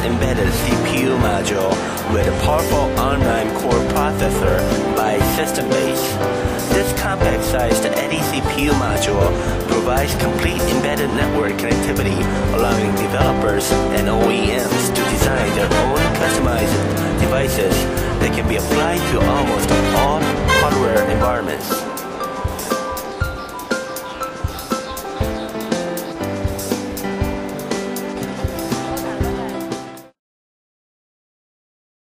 embedded CPU module with a powerful online core processor by Systembase. This compact-sized Eddy CPU module provides complete embedded network connectivity, allowing developers and OEMs to design their own customized devices that can be applied to almost all hardware environments.